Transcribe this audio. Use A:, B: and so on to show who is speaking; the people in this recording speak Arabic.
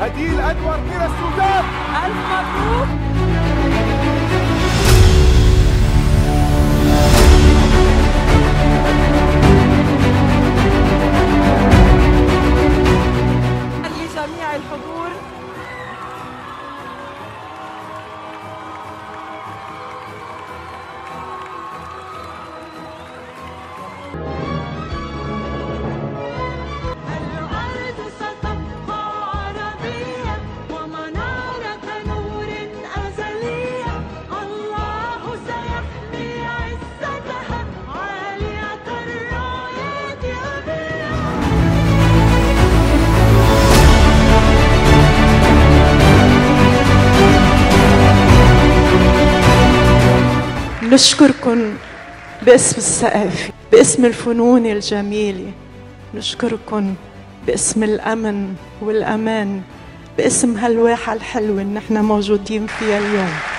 A: هديل أنور من السودان.
B: ألف مبروك. لجميع الحضور
C: الأرض ستبقى عربية ومنارة نور أزلية، الله سيحمي عزتها عالية الرايات أبية.
B: نشكركم باسم الثقافة، باسم الفنون الجميلة، نشكركم باسم الأمن والأمان، باسم هالواحة الحلوة اللي نحن موجودين فيها اليوم.